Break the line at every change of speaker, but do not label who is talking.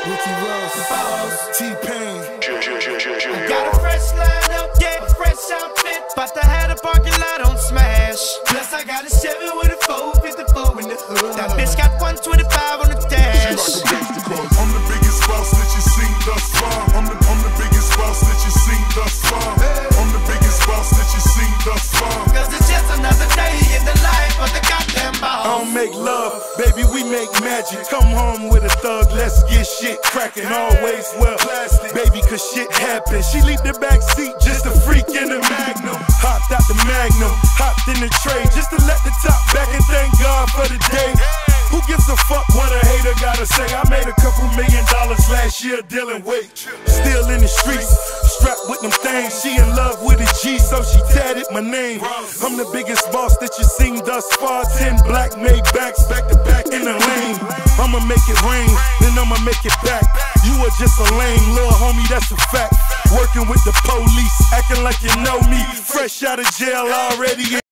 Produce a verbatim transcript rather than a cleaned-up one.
Ricky Ross, T-Pain.
I got a fresh lineup, yeah, a fresh outfit. About to have the parking lot on smash. Plus I got a Chevy with a four fifty-four in the hood. That bitch got one twenty-five on the dash.
I'm the biggest boss that you seen thus far. I'm the, I'm the biggest boss that you seen thus far. I'm the biggest boss that you seen thus far.
Cause it's just another day in the life of the goddamn boss.
I don't make love, baby, we make magic. Come home with a thug, let's get shit cracking. Always well plastic, baby, cause shit happens. She leaped the back seat just a freak in the Magnum. Hopped out the Magnum, hopped in the tray just to let the top back and thank God for the day. Who gives a fuck what a hater gotta say? I made a couple million dollars last year dealing weight. Still in the streets, strapped with them things. She in love with a G, so she tatted my name. I'm the biggest boss that you seen thus far. Ten black made backs back to back in the lane. I'ma make it rain, then I'ma make it back. You are just a lame little homie, that's a fact. Working with the police, acting like you know me. Fresh out of jail already.